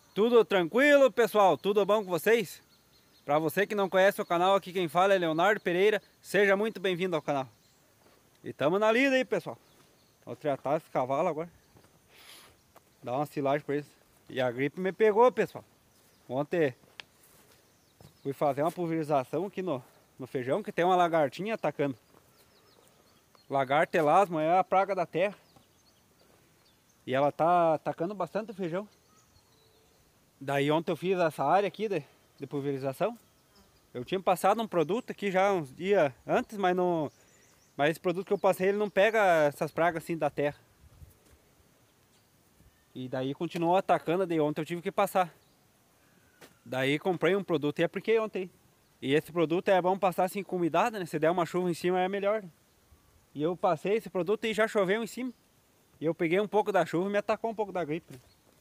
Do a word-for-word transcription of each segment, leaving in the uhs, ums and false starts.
Tudo tranquilo, pessoal? Tudo bom com vocês? Para você que não conhece o canal, aqui quem fala é Leonardo Pereira. Seja muito bem-vindo ao canal. E estamos na lida aí, pessoal. Vou tratar esse cavalo agora. Dar uma silagem para eles. E a gripe me pegou, pessoal. Ontem fui fazer uma pulverização aqui no, no feijão, que tem uma lagartinha atacando. Lagarta elasmo é a praga da terra. E ela tá atacando bastante o feijão. Daí ontem eu fiz essa área aqui de, de pulverização. Eu tinha passado um produto aqui já uns dias antes, mas não, mas esse produto que eu passei ele não pega essas pragas assim da terra. E daí continuou atacando, daí ontem eu tive que passar. Daí comprei um produto e apliquei ontem. E esse produto é bom passar assim com umidade, né? Se der uma chuva em cima é melhor. E eu passei esse produto e já choveu em cima. E eu peguei um pouco da chuva e me atacou um pouco da gripe.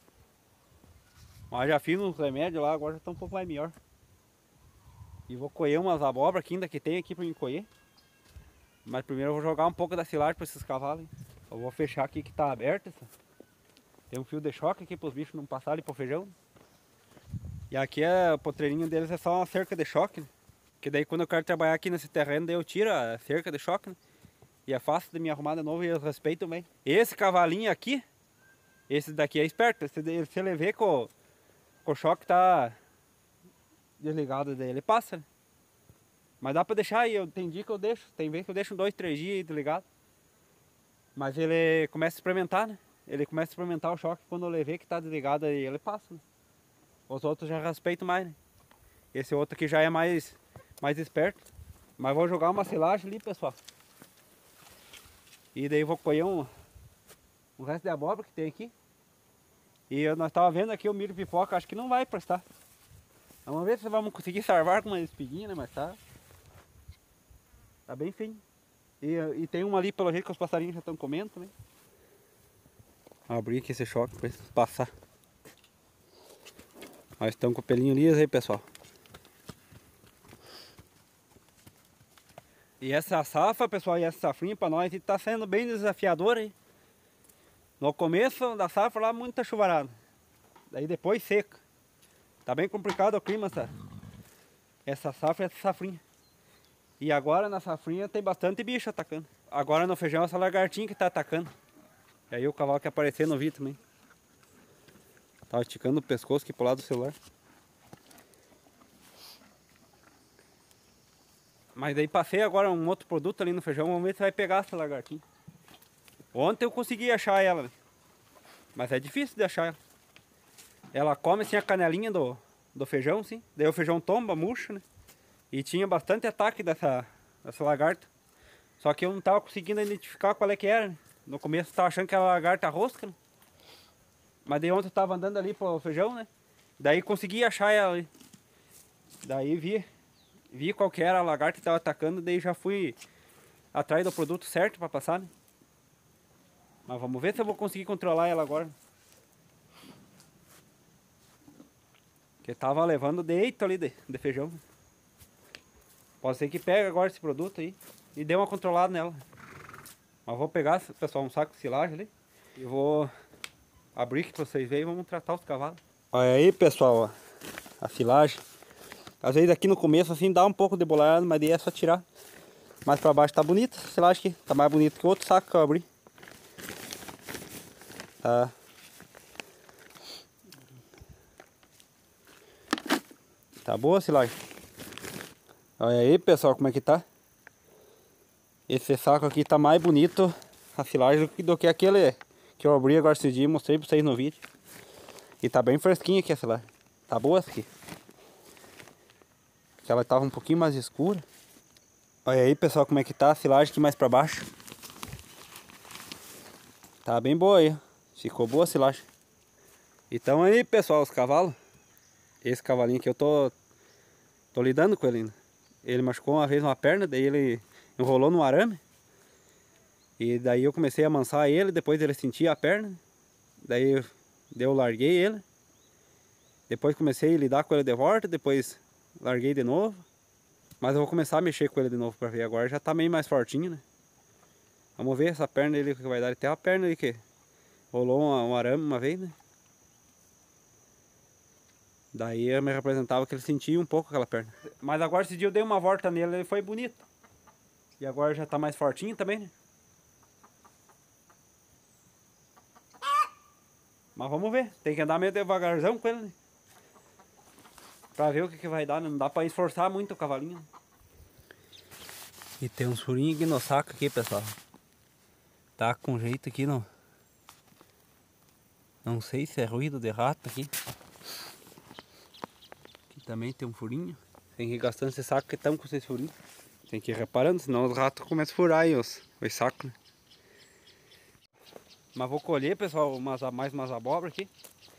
Mas já fiz uns remédios lá, agora já está um pouco mais melhor. E vou colher umas abóboras que ainda que tem aqui para me colher. Mas primeiro eu vou jogar um pouco da silagem para esses cavalos. Hein? Eu vou fechar aqui que está aberto. Tem um fio de choque aqui para os bichos não passarem para o feijão. E aqui é, o potreirinho deles é só uma cerca de choque. Né? Que daí quando eu quero trabalhar aqui nesse terreno, daí eu tiro a cerca de choque. Né? E é fácil de me arrumar de novo e eu respeito bem. Esse cavalinho aqui, esse daqui é esperto. Se ele vê que o, que o choque tá desligado dele, ele passa. Né? Mas dá pra deixar aí, eu, tem dia que eu deixo, tem vez que eu deixo dois, três dias desligado. Mas ele começa a experimentar, né? Ele começa a experimentar o choque quando eu levei que tá desligado aí, ele passa. Né? Os outros já respeito mais, né? Esse outro aqui já é mais, mais esperto. Mas vou jogar uma silagem ali, pessoal. E daí vou colher um, um resto de abóbora que tem aqui. E eu, nós tava vendo aqui o milho pipoca, acho que não vai prestar. Vamos ver se vamos conseguir salvar com uma espiguinha, né? Mas tá... Tá bem feinho. E, e tem uma ali, pelo jeito que os passarinhos já estão comendo também. Vou abrir aqui esse choque para passar. Nós estamos com o pelinho liso aí, pessoal. E essa safra, pessoal, e essa safrinha para nós está sendo bem desafiadora aí. No começo da safra lá, muita chuvarada. Daí depois seca. Tá bem complicado o clima, essa, essa safra e essa safrinha. E agora na safrinha tem bastante bicho atacando. Agora no feijão essa lagartinha que tá atacando. E aí o cavalo que aparecer no vídeo também. Tava esticando o pescoço aqui pro lado do celular. Mas daí passei agora um outro produto ali no feijão. Vamos ver se vai pegar essa lagartinha. Ontem eu consegui achar ela, né? Mas é difícil de achar ela. Ela come assim a canelinha do, do feijão, sim. Daí o feijão tomba, murcha, né? E tinha bastante ataque dessa, dessa lagarta. Só que eu não tava conseguindo identificar qual é que era, né? No começo eu tava achando que era lagarta rosca, né? Mas daí ontem eu tava andando ali pro feijão, né? Daí consegui achar ela ali. Daí vi, vi qual que era a lagarta que tava atacando, daí já fui atrás do produto certo para passar, né? Mas vamos ver se eu vou conseguir controlar ela agora. Porque tava levando deito ali de, de feijão. Pode ser que pegue agora esse produto aí e dê uma controlada nela. Mas vou pegar, pessoal, um saco de silagem ali e vou abrir aqui pra vocês verem e vamos tratar os cavalos. Olha aí, pessoal, ó, a silagem. Às vezes aqui no começo assim dá um pouco de bolhado, mas daí é só tirar. Mais pra baixo tá bonita, a silagem aqui. Tá mais bonito que o outro saco que eu abri. Tá. Tá boa a silagem. Olha aí, pessoal, como é que tá. Esse saco aqui tá mais bonito a silagem do que, do que aquele que eu abri agora esse dia e mostrei pra vocês no vídeo. E tá bem fresquinha aqui a silagem. Tá boa essa aqui. Ela tava um pouquinho mais escura. Olha aí, pessoal, como é que tá a silagem aqui mais pra baixo. Tá bem boa aí. Ficou boa a silagem. Então aí, pessoal, os cavalos. Esse cavalinho aqui eu tô tô lidando com ele ainda. Ele machucou uma vez uma perna, daí ele enrolou no arame. E daí eu comecei a amansar ele, depois ele sentia a perna. Daí eu, daí eu larguei ele. Depois comecei a lidar com ele de volta, depois larguei de novo. Mas eu vou começar a mexer com ele de novo pra ver. Agora já tá meio mais fortinho, né? Vamos ver essa perna dele que vai dar. Ele tem uma perna ali que rolou um, um arame uma vez, né? Daí eu me representava que ele sentia um pouco aquela perna. Mas agora esse dia eu dei uma volta nele, ele foi bonito. E agora já tá mais fortinho também, né? Mas vamos ver, tem que andar meio devagarzão com ele, né? Pra ver o que, que vai dar, né? Não dá pra esforçar muito o cavalinho, né? E tem uns furinhos aqui no saco aqui, pessoal. Tá com jeito aqui, não. Não sei se é ruído de rato aqui. Aqui também tem um furinho. Tem que ir gastando esse saco que estão com esses furinhos. Tem que ir reparando, senão os ratos começam a furar aí os, os sacos, né? Mas vou colher, pessoal, umas, mais umas abóboras aqui.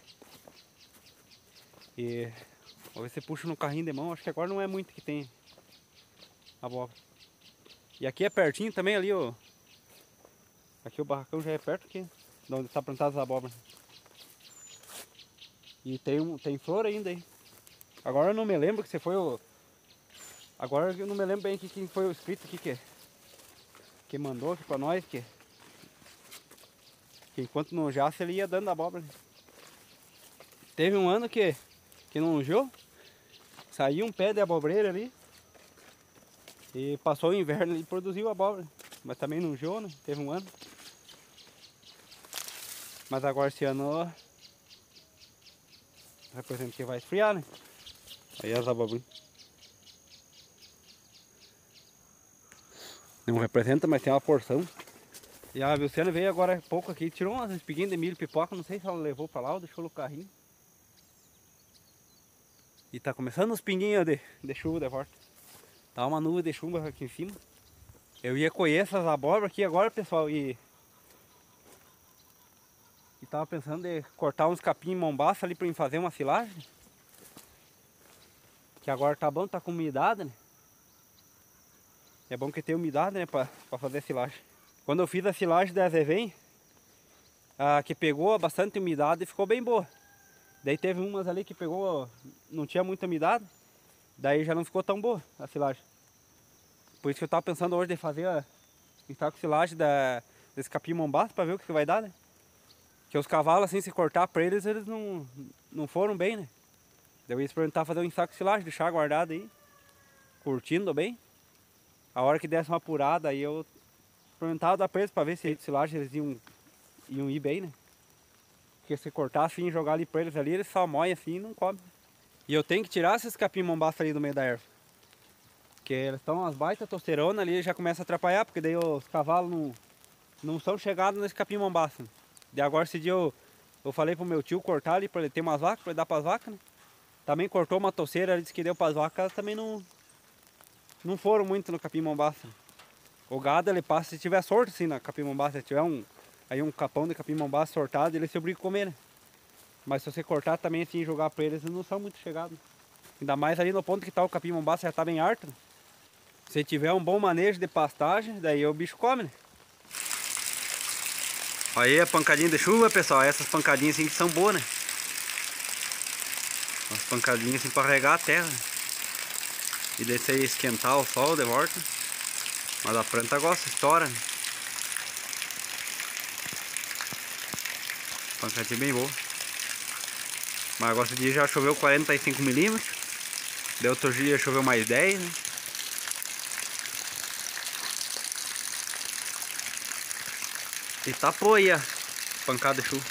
E vou ver se puxo no carrinho de mão. Acho que agora não é muito que tem abóbora. E aqui é pertinho também ali, ó. Aqui o barracão já é perto aqui, de onde está plantado as abóboras. E tem, um, tem flor ainda aí. Agora eu não me lembro que você foi o... Agora eu não me lembro bem aqui quem foi o inscrito aqui que, que mandou aqui pra nós. Que, que enquanto não jasse ele ia dando abóbora. Teve um ano que, que não ungiu. Saiu um pé de abobreira ali. E passou o inverno e produziu abóbora. Mas também não ungiu, né? Teve um ano. Mas agora esse ano... representa que vai esfriar, né? Aí as abobrinhas. Não representa, mas tem uma porção. E a Vilciana veio agora há pouco aqui, tirou umas espiguinhas de milho pipoca, não sei se ela levou pra lá ou deixou no carrinho. E tá começando os pinguinhos de, de chuva de volta. Tá uma nuvem de chuva aqui em cima. Eu ia colher essas abóboras aqui agora, pessoal, e... E tava pensando em cortar uns capim mombaça ali pra mim fazer uma silagem. Que agora tá bom, tá com umidade, né? É bom que tem umidade, né, pra, pra fazer silagem. Quando eu fiz a silagem da Zevém, a que pegou bastante umidade e ficou bem boa. Daí teve umas ali que pegou, não tinha muita umidade, daí já não ficou tão boa a silagem. Por isso que eu tava pensando hoje de fazer a estar com silagem da, desse capim mombaça pra ver o que, que vai dar, né? Que os cavalos assim, se cortar pra eles, eles não, não foram bem, né? Daí eu ia experimentar fazer um ensaco de silagem, deixar guardado aí, curtindo bem. A hora que desse uma apurada, aí eu experimentava dar pra eles pra ver se de silagem eles iam, iam ir bem, né? Porque se cortar assim e jogar ali pra eles ali, eles só moem assim e não comem. E eu tenho que tirar esses capim mombaça ali do meio da erva. Porque eles estão umas baita tosterona ali, já começa a atrapalhar, porque daí os cavalos não, não são chegados nesse capim mombaça. Daí agora esse dia eu, eu falei pro meu tio cortar ali pra ele ter umas vacas, pra ele dar pras vacas, né? Também cortou uma toceira, ele disse que deu pras vacas, elas também não, não foram muito no capim mombaça. O gado ele passa, se tiver sorte assim na capim mombaça, se tiver um, aí um capão de capim mombaça sortado, ele se obriga a comer, né? Mas se você cortar também assim e jogar pra eles, eles não são muito chegados. Ainda mais ali no ponto que tá o capim mombaça, já tá bem harto, né? Se tiver um bom manejo de pastagem, daí o bicho come, né? Aí a pancadinha de chuva, pessoal, essas pancadinhas assim que são boas, né? Umas pancadinhas assim pra regar a terra, né? E descer e esquentar o sol de volta. Mas a planta gosta, estoura, né? Pancadinha bem boa. Mas agora esse dia já choveu quarenta e cinco milímetros. Daí outro dia choveu mais dez, né? E tapou aí a pancada de chuva.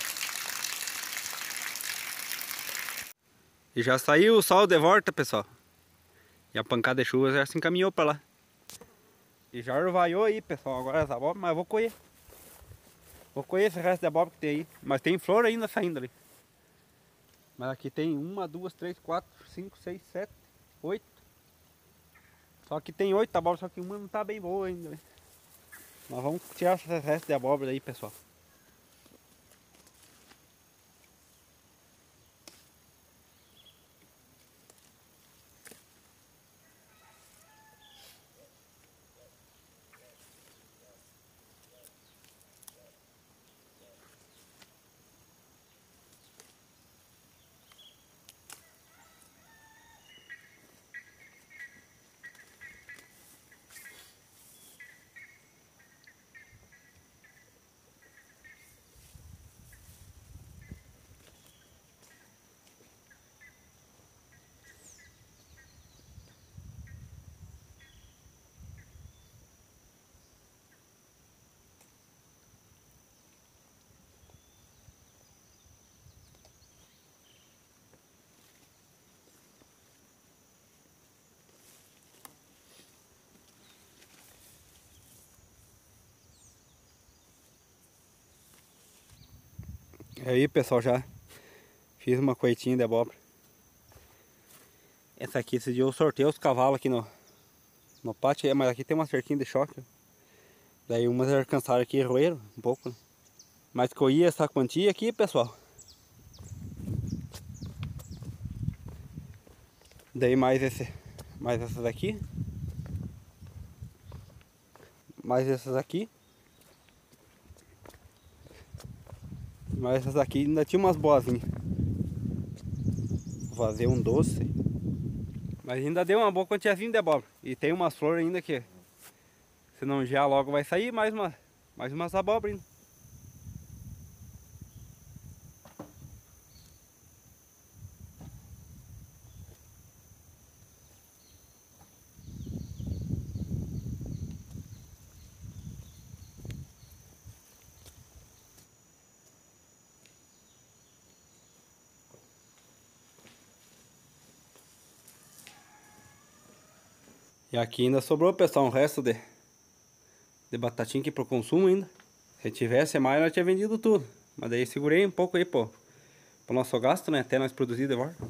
E já saiu o sol de volta, pessoal. E a pancada de chuva já se encaminhou pra lá. E já orvalhou aí, pessoal, agora as abóboras, mas eu vou colher. Vou colher esse resto de abóbora que tem aí. Mas tem flor ainda saindo ali. Mas aqui tem uma, duas, três, quatro, cinco, seis, sete, oito. Só que tem oito abóboras, só que uma não tá bem boa ainda, né? Mas vamos tirar esse resto de abóbora aí, pessoal. Aí pessoal, já fiz uma coitinha de abóbora. Essa aqui, esse dia eu sorteio os cavalos aqui no, no pátio, mas aqui tem uma cerquinha de choque. Daí umas alcançaram aqui, roeram um pouco, né? Mas colhi essa quantia aqui, pessoal. Daí mais esse, mais essas aqui. Mais essas aqui. Mas essas aqui ainda tinha umas boazinhas. Vou fazer um doce. Mas ainda deu uma boa quantiazinha de abóbora. E tem umas flores ainda que, se não já logo vai sair mais, uma, mais umas abóboras ainda. E aqui ainda sobrou, pessoal, um resto de, de batatinha aqui pro consumo ainda. Se tivesse mais, nós tinha vendido tudo. Mas daí segurei um pouco aí, pô, pro nosso gasto, né? Até nós produzir de volta.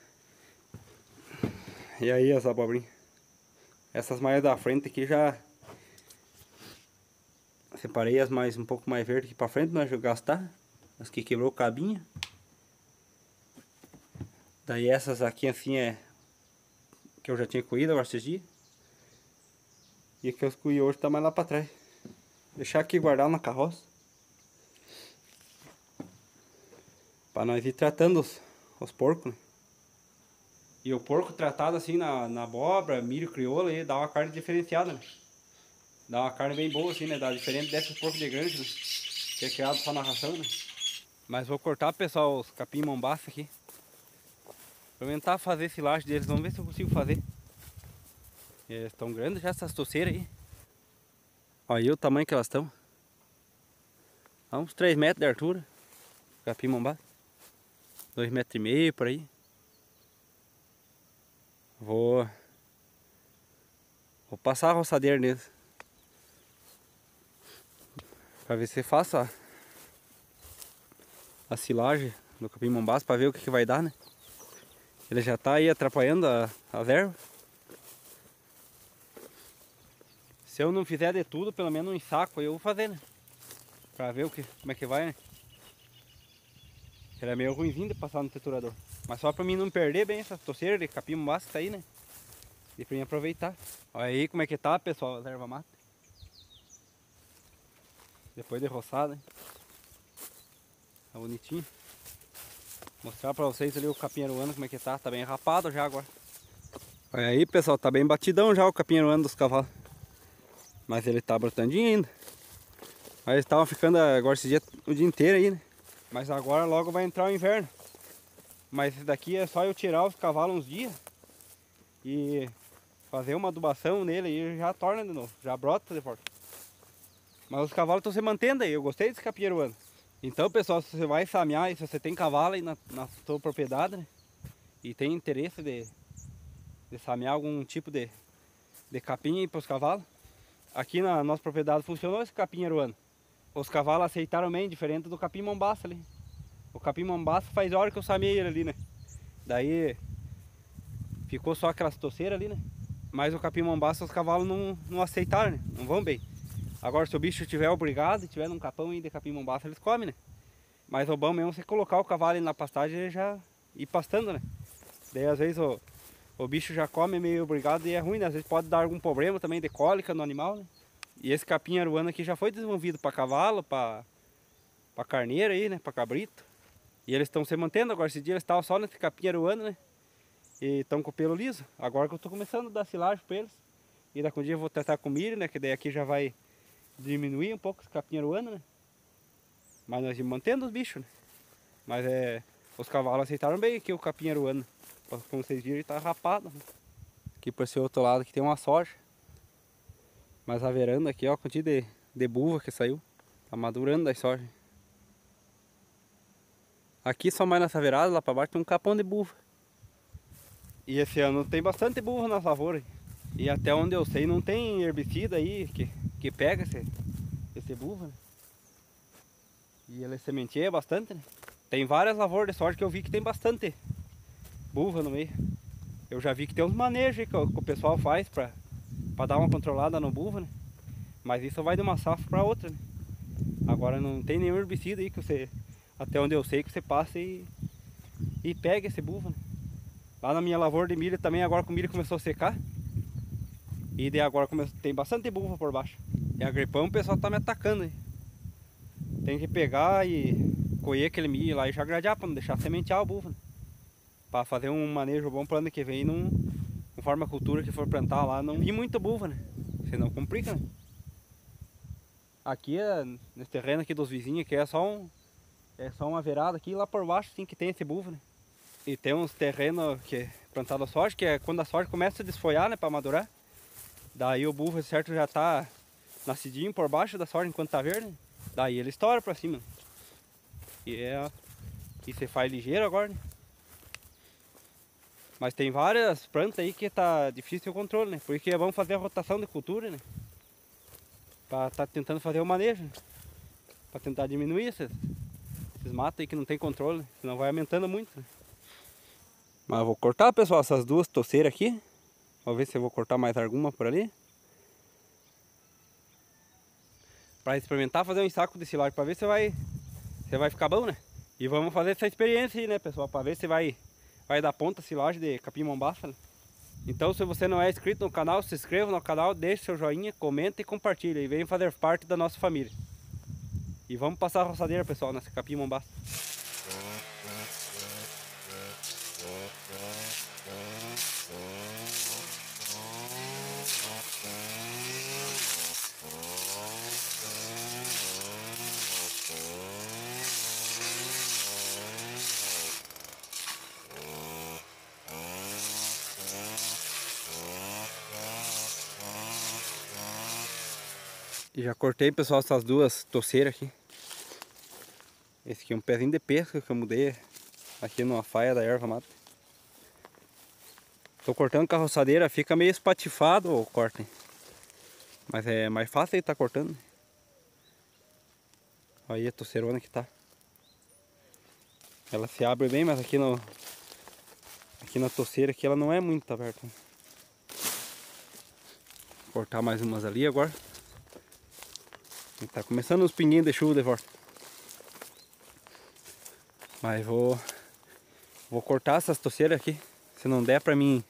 E aí as abobrinhas. Essas mais da frente aqui já separei as mais um pouco mais verdes aqui pra frente, nós gastar. As que quebrou cabinha. Daí essas aqui assim é que eu já tinha coído agora esses dias. E que eu escolhi hoje tá mais lá pra trás. Deixar aqui guardar na carroça. Pra nós ir tratando os, os porcos, né? E o porco tratado assim na, na abóbora, milho crioulo, aí dá uma carne diferenciada, né? Dá uma carne bem boa assim, né? Dá diferente desses porcos de granja, né? Que é criado só na ração, né? Mas vou cortar, pessoal, os capim mombaça aqui. Experimentar fazer esse laje deles, vamos ver se eu consigo fazer. Eles estão grandes já, essas toceiras aí. Olha aí o tamanho que elas estão. Há uns três metros de altura. Capim mombaça. dois metros e meio por aí. Vou... Vou passar a roçadeira neles. Pra ver se faço a... a silagem do capim mombaça, pra ver o que, que vai dar, né? Ele já tá aí atrapalhando a, as ervas. Se eu não fizer de tudo, pelo menos um saco eu vou fazer, né? Pra ver o que, como é que vai, né? Ele é meio ruimzinho de passar no triturador. Mas só pra mim não perder bem essa toceira de capim mombaça que tá aí, né? E pra mim aproveitar. Olha aí como é que tá, pessoal, as ervas mata. Depois de roçada, hein? Tá bonitinho. Mostrar pra vocês ali o capim aruano como é que tá. Tá bem rapado já agora. Olha aí, pessoal, tá bem batidão já o capim aruano dos cavalos. Mas ele tá brotandinho ainda. Mas eles estavam ficando agora esse dia, o dia inteiro aí, né? Mas agora logo vai entrar o inverno. Mas esse daqui é só eu tirar os cavalos uns dias e fazer uma adubação nele e já torna de novo, já brota de volta. Mas os cavalos estão se mantendo aí, eu gostei desse capim aruano. Então, pessoal, se você vai samear e se você tem cavalo aí na, na sua propriedade, né? E tem interesse de, de samear algum tipo de, de capim aí para os cavalos, aqui na nossa propriedade funcionou esse capim aruano. Os cavalos aceitaram bem, diferente do capim mombaça ali. O capim mombaça faz hora que eu samei ele ali, né? Daí ficou só aquelas toceiras ali, né? Mas o capim mombaça os cavalos não, não aceitaram, né? Não vão bem. Agora se o bicho estiver obrigado e tiver num capão aí de capim mombaça, eles comem, né? Mas o bom mesmo é você colocar o cavalo na pastagem e já ir pastando, né? Daí às vezes o, o bicho já come meio obrigado e é ruim, né? Às vezes pode dar algum problema também de cólica no animal, né? E esse capim aruano aqui já foi desenvolvido para cavalo, para para carneiro aí, né? Para cabrito. E eles estão se mantendo agora. Esse dia eles estavam só nesse capim aruano, né? E estão com o pelo liso. Agora que eu estou começando a dar silagem para eles. E daqui um dia eu vou tratar com milho, né? Que daí aqui já vai diminuir um pouco esse capim aruano, né? Mas nós vamos mantendo os bichos, né? Mas é... Os cavalos aceitaram bem aqui o capim aruano. Como vocês viram, ele tá rapado, né? Aqui por esse outro lado aqui tem uma soja. Mas a veranda aqui, ó, a quantidade de, de buva que saiu. Tá madurando das soja. Aqui só mais nessa verada, lá pra baixo tem um capão de buva. E esse ano tem bastante buva nas lavouras. E até onde eu sei não tem herbicida aí que, que pega esse, esse buva, né? E ele sementeia bastante, né? tem várias lavouras de soja que eu vi que tem bastante buva no meio. Eu já vi que tem uns manejos aí que o, que o pessoal faz pra, pra dar uma controlada no buva, né? Mas isso vai de uma safra pra outra, né? Agora não tem nenhum herbicida aí que você, até onde eu sei, que você passa e, e pega esse buva, né? Lá na minha lavoura de milho também, agora que o milho começou a secar, e daí agora começou, tem bastante buva por baixo. E a gripão o pessoal tá me atacando aí. Tem que pegar e colher aquele milho lá e já gradear para não deixar sementear o buva, né? Para fazer um manejo bom pro ano que vem, não, conforme a cultura que for plantar lá, não ir muito buva, né? Senão complica, né? Aqui, nesse terreno aqui dos vizinhos, que é só um, é só uma verada aqui, lá por baixo sim que tem esse buva, né? E tem uns terrenos que é plantado a soja, que é quando a soja começa a desfolhar, né, para madurar. Daí o buva, certo, já tá nascidinho por baixo da soja enquanto tá verde. Daí ele estoura pra cima. E é... E você faz ligeiro agora, né? Mas tem várias plantas aí que tá difícil o controle, né? Porque vamos fazer a rotação de cultura, né? Pra tá tentando fazer o manejo, né? Pra tentar diminuir esses, esses matos aí que não tem controle, né? Senão vai aumentando muito, né? Mas eu vou cortar, pessoal, essas duas toceiras aqui. Vou ver se eu vou cortar mais alguma por ali. Pra experimentar fazer um saco de silagem, pra ver se vai, se vai ficar bom, né? E vamos fazer essa experiência aí, né, pessoal? Pra ver se vai, vai dar ponta a silagem de capim mombaça, né? Então, se você não é inscrito no canal, se inscreva no canal, deixe seu joinha, comenta e compartilha. E venha fazer parte da nossa família. E vamos passar a roçadeira, pessoal, nessa capim mombaça. E já cortei, pessoal, essas duas toceiras aqui. Esse aqui é um pezinho de pesca que eu mudei aqui numa faia da erva mata. Tô cortando com a roçadeira, fica meio espatifado o corte. Mas é mais fácil ele tá cortando. Aí a toceirona que tá. Ela se abre bem, mas aqui no aqui na toceira aqui ela não é muito aberta. Vou cortar mais umas ali agora. E tá começando uns pinguinhos de chuva de volta. Mas vou vou cortar essas toceiras aqui. Se não der pra mim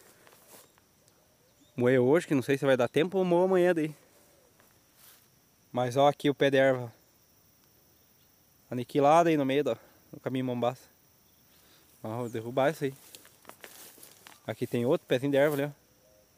moer hoje, que não sei se vai dar tempo, ou moer amanhã daí. Mas ó, aqui o pé de erva aniquilado aí no meio do, do caminho mombaça. Ó, vou derrubar isso aí. Aqui tem outro pezinho de erva ali, ó.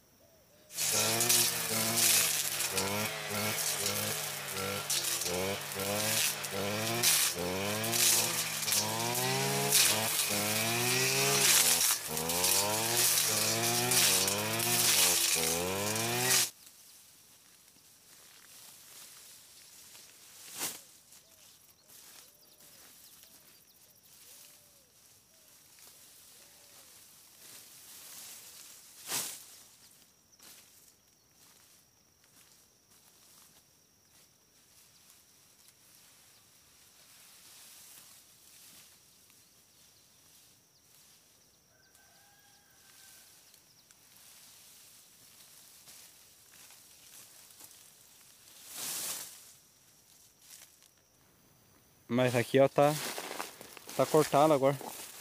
Mas aqui ó, tá, tá cortado agora.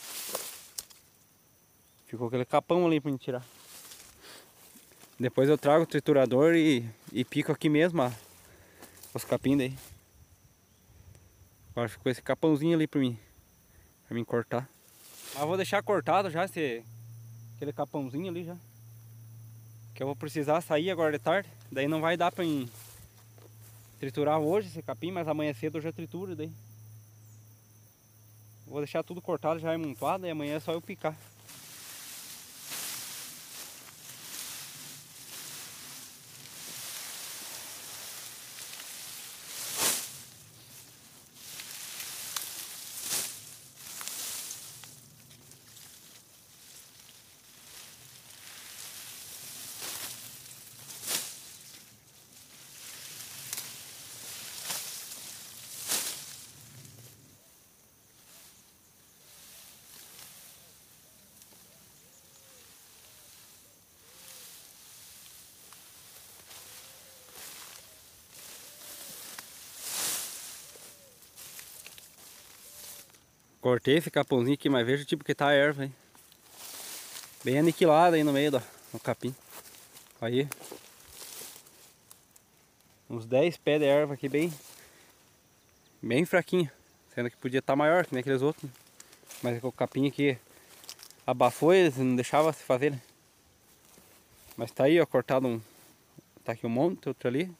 Ficou aquele capão ali pra gente tirar. Depois eu trago o triturador e, e pico aqui mesmo ó, os capim daí. Agora ficou esse capãozinho ali pra mim, pra mim cortar. Mas eu vou deixar cortado já esse, aquele capãozinho ali já. Que eu vou precisar sair agora de tarde. Daí não vai dar pra mim triturar hoje esse capim, mas amanhã cedo eu já trituro daí. Vou deixar tudo cortado já amontoado e amanhã é só eu picar. Cortei esse capãozinho aqui, mas veja o tipo que tá a erva, hein? Bem aniquilada aí no meio do, do capim. Aí. Uns dez pés de erva aqui bem... Bem fraquinho. Sendo que podia estar maior que nem aqueles outros. Mas o capim aqui abafou eles, não deixava se fazer, né? Mas tá aí, ó, cortado um... Tá aqui um monte, outro ali.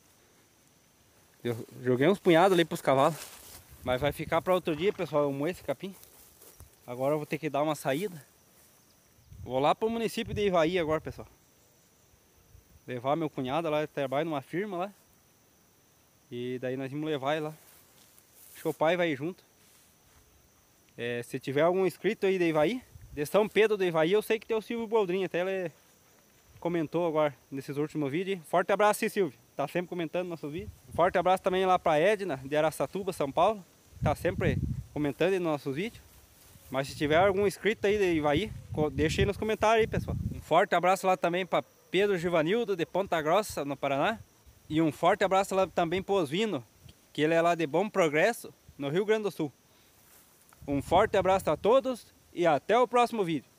Eu joguei uns punhados ali pros cavalos. Mas vai ficar para outro dia, pessoal, eu moer esse capim. Agora eu vou ter que dar uma saída. Vou lá pro município de Ivaí agora, pessoal. Levar meu cunhado lá, ele trabalha numa firma lá. E daí nós vamos levar ele lá. Acho que o pai vai junto. É, se tiver algum inscrito aí de Ivaí, de São Pedro de Ivaí, eu sei que tem o Silvio Boldrin, até ele comentou agora nesses últimos vídeos. Forte abraço, sim, Silvio. Tá sempre comentando nossos vídeos. Forte abraço também lá pra Edna, de Araçatuba, São Paulo. Tá sempre comentando nos nossos vídeos. Mas se tiver algum inscrito aí de Ivaí, deixa aí nos comentários aí, pessoal. Um forte abraço lá também para Pedro Givanildo, de Ponta Grossa, no Paraná. E um forte abraço lá também para o Osvino, que ele é lá de Bom Progresso, no Rio Grande do Sul. Um forte abraço a todos e até o próximo vídeo.